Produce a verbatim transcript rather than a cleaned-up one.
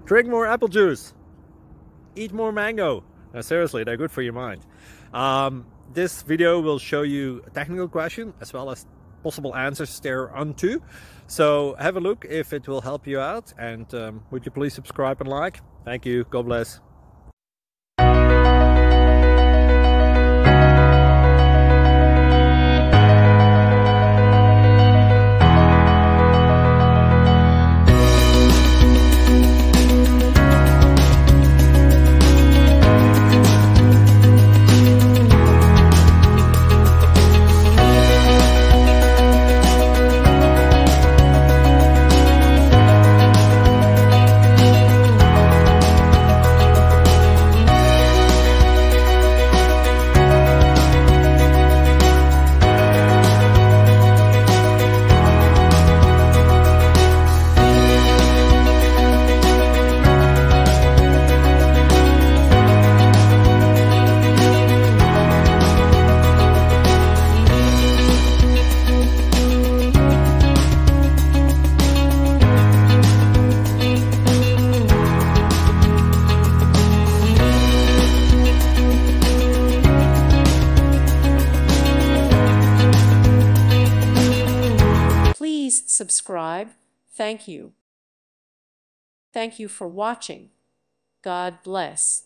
Drink more apple juice. Eat more mango. No, seriously, they're good for your mind. Um, this video will show you a technical question as well as possible answers thereunto. So have a look if it will help you out, and um, would you please subscribe and like? Thank you. God bless. Please subscribe. Thank you. Thank you for watching. God bless.